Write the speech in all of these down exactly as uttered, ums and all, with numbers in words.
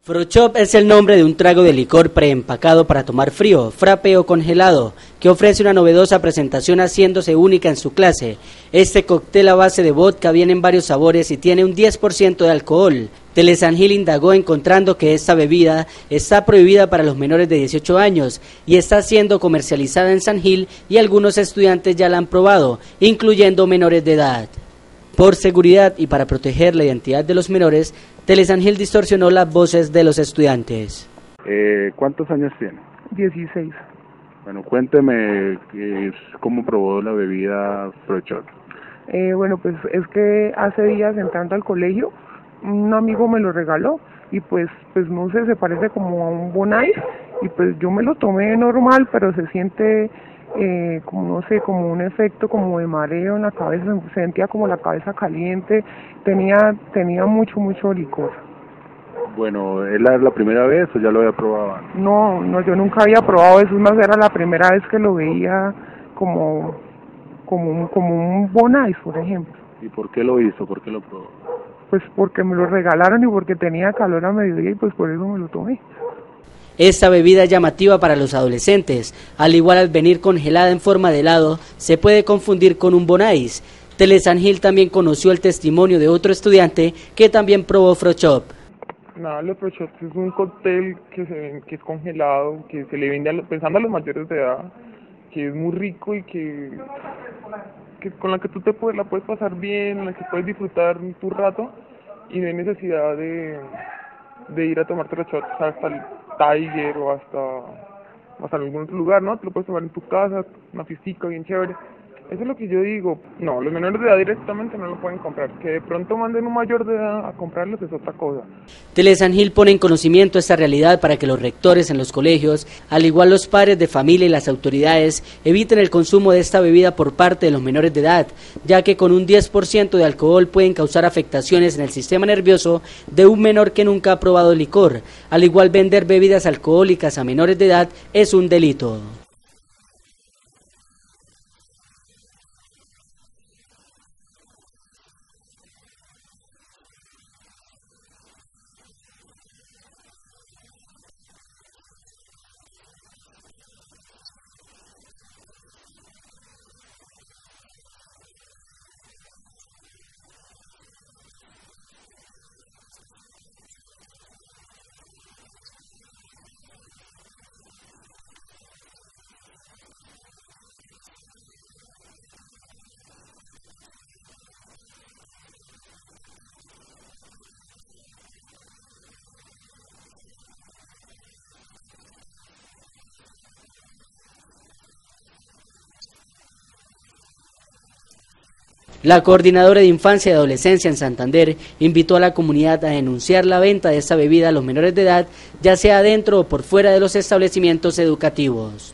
Frochop es el nombre de un trago de licor preempacado para tomar frío, frappé o congelado, que ofrece una novedosa presentación haciéndose única en su clase. Este cóctel a base de vodka viene en varios sabores y tiene un diez por ciento de alcohol. Telesan Gil indagó encontrando que esta bebida está prohibida para los menores de dieciocho años y está siendo comercializada en San Gil y algunos estudiantes ya la han probado, incluyendo menores de edad. Por seguridad y para proteger la identidad de los menores, Telesan Gil distorsionó las voces de los estudiantes. Eh, ¿Cuántos años tiene? dieciséis. Bueno, cuénteme eh, cómo probó la bebida Frochop. Eh, bueno, pues es que hace días entrando al colegio, un amigo me lo regaló y pues, pues no sé, se parece como a un Bonais y pues yo me lo tomé normal, pero se siente... Eh, como no sé, como un efecto como de mareo en la cabeza, se sentía como la cabeza caliente, tenía tenía mucho, mucho licor. Bueno, ¿es la, la primera vez o ya lo había probado antes? No, no, yo nunca había probado eso, más era la primera vez que lo veía como, como, un, como un Bonais, por ejemplo. ¿Y por qué lo hizo? ¿Por qué lo probó? Pues porque me lo regalaron y porque tenía calor a mediodía y pues por eso me lo tomé. Esta bebida es llamativa para los adolescentes, al igual al venir congelada en forma de helado, se puede confundir con un Bonais. Telesan Gil también conoció el testimonio de otro estudiante que también probó Frochop. Nada, los Frochop es un cóctel que se que es congelado, que se le vende a los, pensando a los mayores de edad, que es muy rico y que, que con la que tú te puedes, la puedes pasar bien, en la que puedes disfrutar tu rato y no hay necesidad de, de ir a tomarte los shots hasta el Tiger o hasta, hasta algún otro lugar, ¿no? Te lo puedes tomar en tu casa, una fiestica bien chévere. Eso es lo que yo digo. No, los menores de edad directamente no lo pueden comprar. Que de pronto manden un mayor de edad a comprarlos es otra cosa. Telesan Gil pone en conocimiento esta realidad para que los rectores en los colegios, al igual los padres de familia y las autoridades, eviten el consumo de esta bebida por parte de los menores de edad, ya que con un diez por ciento de alcohol pueden causar afectaciones en el sistema nervioso de un menor que nunca ha probado licor. Al igual, vender bebidas alcohólicas a menores de edad es un delito. La Coordinadora de Infancia y Adolescencia en Santander invitó a la comunidad a denunciar la venta de esta bebida a los menores de edad, ya sea dentro o por fuera de los establecimientos educativos.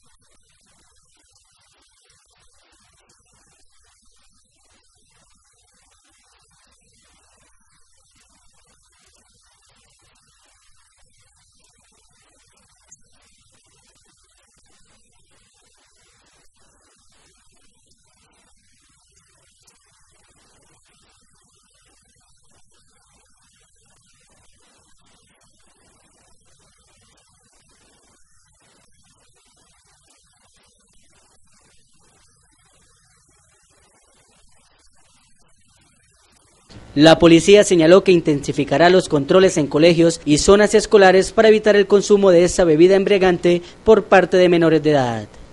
La policía señaló que intensificará los controles en colegios y zonas escolares para evitar el consumo de esta bebida embriagante por parte de menores de edad.